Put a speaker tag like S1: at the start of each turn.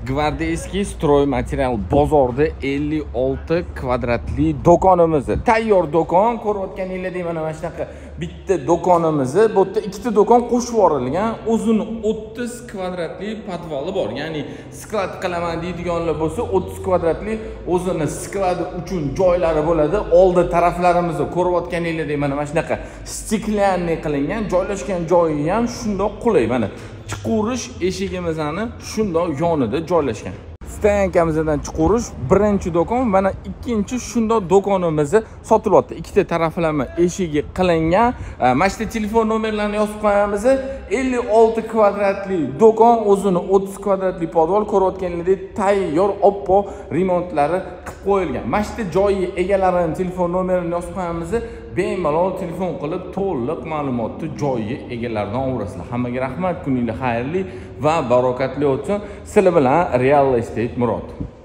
S1: Gvardeyskiy Stroy material bozorda 56 kvadratli do'konimizni. Tayyor do'kon ko'rayotganinglardek mana shunaqa bitta do'konimizni, bu yerda ikkita do'kon qo'shib yuborilgan. O'zini 30 kvadratli podvali bor. Ya'ni sklad qilaman deydiganlar bo'lsa, 30 kvadratli o'zini skladi uchun joylari bo'ladi. Oldi taraflarimizni ko'rayotganinglardek mana shunaqa stiklanniy qilingan, joylashgan joyi ham shundoq qulay. Mana chiqurish eshigimizni shundoq yonida joylashgan. Stoyankamizdan chiqurish birinchi do'kon, mana ikkinchi shundoq do'konimizni sotilyapti. Ikkita taraflama eshigi qilingan. Mana shu telefon nomerlarini yozib qo'yamiz. 56 kvadratli do'kon, o'zini 30 kvadratli podval ko'rayotganingdek tayyor oppoq remontlari qilib qo'yilgan. Mana shu joyi egalarining telefon nomerini yozib qo'yamiz. Bemalol telefon qilib to'liq ma'lumotni joyi egalaridan olasizlar. Hammaga rahmat, kuningiz xayrli va barokatli o'tsin. Sizlar bilan Real Estate Murod.